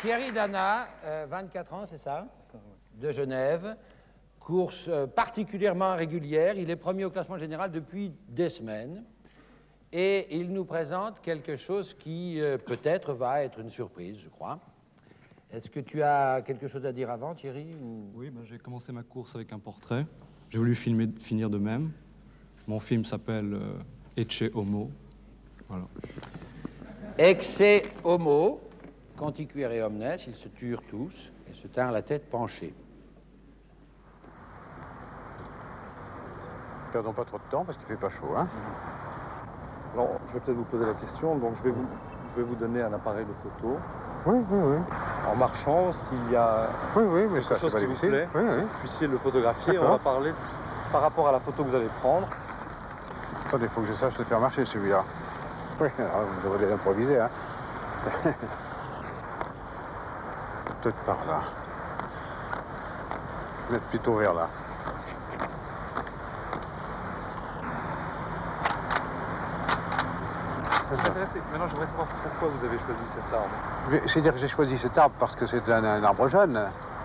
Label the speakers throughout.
Speaker 1: Thierry Dana, 24 ans, c'est ça? De Genève. Course particulièrement régulière. Il est premier au classement général depuis des semaines. Et il nous présente quelque chose qui peut-être va être une surprise, je crois. Est-ce que tu as quelque chose à dire avant, Thierry ou...
Speaker 2: Oui, ben, j'ai commencé ma course avec un portrait. J'ai voulu finir de même. Mon film s'appelle Ecce Homo. Voilà.
Speaker 1: Ecce Homo, conticuere omnes, ils se turent tous et se tinrent la tête penchée.
Speaker 3: Perdons pas trop de temps parce qu'il fait pas chaud, hein.
Speaker 4: Alors, je vais peut-être vous poser la question. Donc, je vais vous donner un appareil de photo.
Speaker 3: Oui, oui, oui.
Speaker 4: En marchant, s'il y a
Speaker 3: Mais ça,
Speaker 4: quelque chose qui vous plaît,
Speaker 3: oui, oui.
Speaker 4: vous puissiez le photographier. On va parler par rapport à la photo que vous allez prendre.
Speaker 3: Attendez, il faut que je sache le faire marcher, celui-là. Oui, alors, vous devrez l'improviser, hein. Peut-être par là. Vous êtes plutôt vers là.
Speaker 4: Ça m'intéresse. Maintenant, j'aimerais savoir pourquoi vous avez choisi cet arbre.
Speaker 3: C'est-à-dire que j'ai choisi cet arbre parce que c'est un arbre jeune.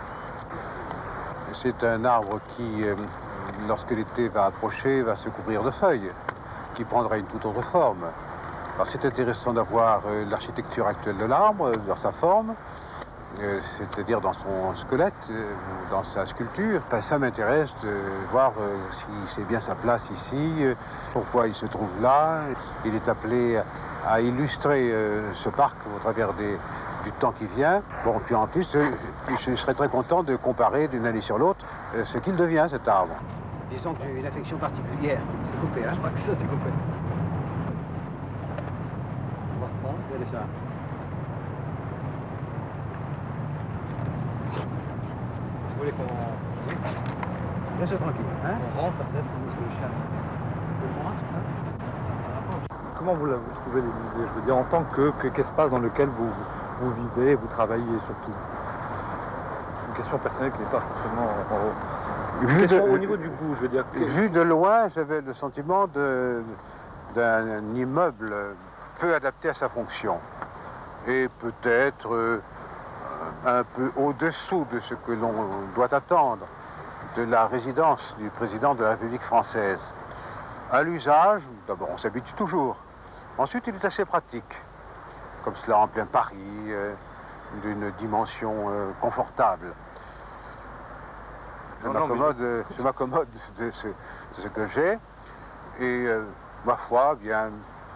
Speaker 3: C'est un arbre qui, lorsque l'été va approcher, va se couvrir de feuilles, qui prendra une toute autre forme. Alors c'est intéressant d'avoir l'architecture actuelle de l'arbre, dans sa forme, c'est-à-dire dans son squelette, dans sa sculpture. Enfin, ça m'intéresse de voir si c'est bien sa place ici, pourquoi il se trouve là. Il est appelé à illustrer ce parc au travers du temps qui vient. Bon, puis en plus, je serais très content de comparer d'une année sur l'autre ce qu'il devient, cet arbre.
Speaker 5: Disons que j'ai une affection particulière. C'est coupé, hein? Je crois que ça, c'est coupé. On va reprendre, regardez ça. Vous voulez qu'on... Laisse tranquille, hein? On rentre peut-être, parce que le chat... On rentre, hein?
Speaker 4: Comment vous trouvez les musées? Je veux dire, en tant qu'espace dans lequel vous vivez, vous travaillez surtout. Une question personnelle qui n'est pas forcément... Au niveau du goût, je veux dire...
Speaker 3: Vu de loin, j'avais le sentiment d'un immeuble peu adapté à sa fonction. Et peut-être un peu au-dessous de ce que l'on doit attendre de la résidence du président de la République française. À l'usage, d'abord on s'habitue toujours. Ensuite, il est assez pratique, comme cela en plein Paris, d'une dimension confortable. Je m'accommode de ce que j'ai et ma foi, bien,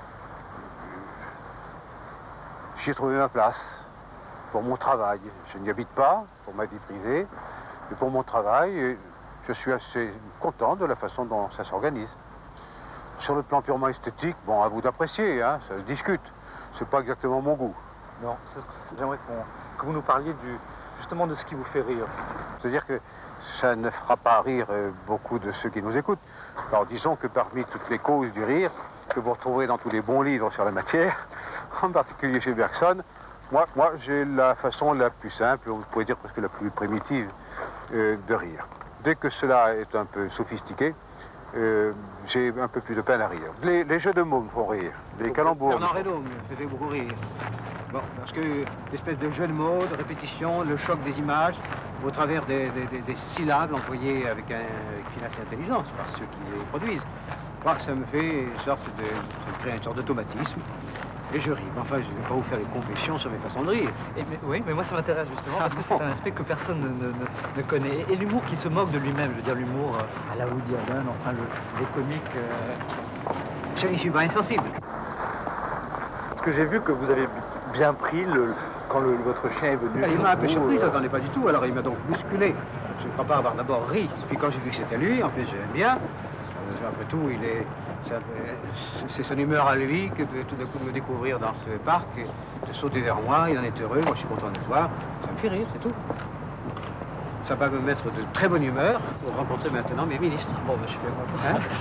Speaker 3: j'y ai trouvé ma place pour mon travail. Je n'y habite pas pour ma vie privée, mais pour mon travail, je suis assez content de la façon dont ça s'organise. Sur le plan purement esthétique, bon, à vous d'apprécier, hein, ça se discute. C'est pas exactement mon goût.
Speaker 4: Non, j'aimerais que vous nous parliez justement de ce qui vous fait rire.
Speaker 3: C'est-à-dire que ça ne fera pas rire beaucoup de ceux qui nous écoutent. Alors disons que parmi toutes les causes du rire, que vous retrouverez dans tous les bons livres sur la matière, en particulier chez Bergson, moi j'ai la façon la plus simple, on pourrait dire presque la plus primitive de rire. Dès que cela est un peu sophistiqué, j'ai un peu plus de peine à rire. Les jeux de mots me font rire, les calembours.
Speaker 5: Bernard Reynaud me fait beaucoup rire. Bon, parce que l'espèce de jeu de mots, de répétition, le choc des images, au travers des syllabes employées avec finesse et intelligence par ceux qui les produisent. Moi, ça me fait une sorte de... ça me crée une sorte d'automatisme. Et je ris. Enfin, je ne vais pas vous faire des confessions sur mes façons de rire.
Speaker 6: Oui, mais moi ça m'intéresse justement parce que c'est un aspect que personne ne connaît. Et l'humour qui se moque de lui-même, je veux dire l'humour à la Woody Allen, enfin les comiques...
Speaker 5: Je n'y suis pas insensible.
Speaker 4: Parce que j'ai vu que vous avez bien pris quand votre chien est venu.
Speaker 5: Il m'a un peu surpris, je n'attendais pas du tout, alors il m'a donc bousculé. Je ne crois pas avoir d'abord ri. Puis quand j'ai vu que c'était lui, en plus j'aime bien, après tout, c'est son humeur à lui que de tout d'un coup de me découvrir dans ce parc, de sauter vers moi, il en est heureux, moi je suis content de le voir, ça me fait rire, c'est tout. Ça va me mettre de très bonne humeur pour rencontrer maintenant mes ministres.
Speaker 6: Bon, je suis bien content.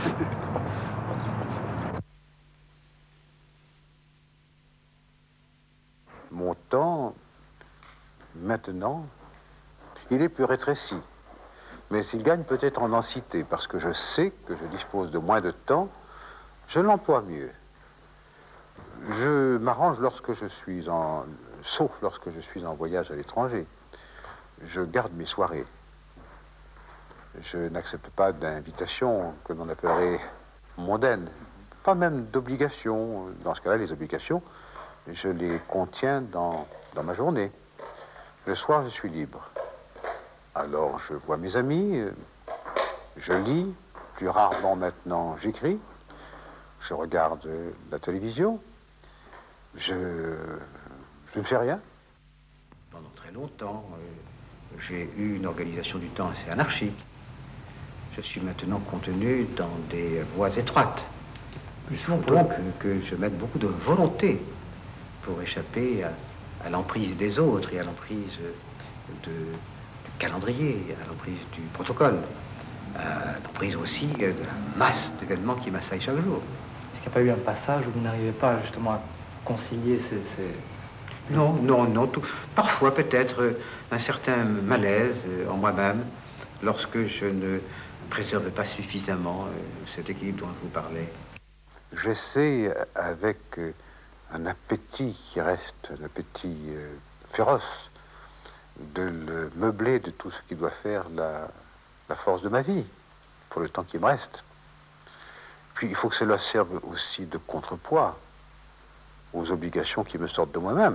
Speaker 3: Mon temps, maintenant, il est plus rétréci. Mais il gagne peut-être en densité, parce que je sais que je dispose de moins de temps, je l'emploie mieux. Je m'arrange lorsque je suis en sauf lorsque je suis en voyage à l'étranger. Je garde mes soirées. Je n'accepte pas d'invitations que l'on appellerait mondaines, pas même d'obligations. Dans ce cas-là, les obligations, je les contiens dans ma journée. Le soir, je suis libre. Alors, je vois mes amis, je lis, plus rarement maintenant, j'écris, je regarde la télévision, je ne fais rien.
Speaker 5: Pendant très longtemps, j'ai eu une organisation du temps assez anarchique. Je suis maintenant contenu dans des voies étroites. Il faut donc que je mette beaucoup de volonté pour échapper à l'emprise des autres et à l'emprise du calendrier, à l'emprise du protocole, à l'emprise aussi de la masse d'événements qui m'assaillent chaque jour.
Speaker 6: Est-ce qu'il n'y a pas eu un passage où vous n'arrivez pas justement à concilier ces...
Speaker 5: Non, non, non. Parfois peut-être un certain malaise en moi-même lorsque je ne préserve pas suffisamment cet équilibre dont je vous parlais.
Speaker 3: J'essaie avec un appétit qui reste, un appétit féroce, de le meubler de tout ce qui doit faire la force de ma vie, pour le temps qui me reste. Puis il faut que cela serve aussi de contrepoids aux obligations qui me sortent de moi-même.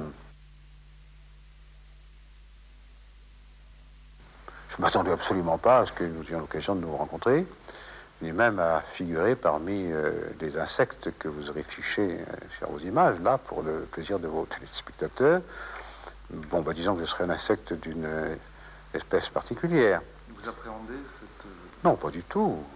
Speaker 3: Je ne m'attendais absolument pas à ce que nous ayons l'occasion de nous rencontrer, ni même à figurer parmi les insectes que vous aurez fichés sur vos images, là, pour le plaisir de vos téléspectateurs. Bon, bah, disons que je serais un insecte d'une espèce particulière.
Speaker 2: Vous appréhendez cette...
Speaker 3: Non, pas du tout.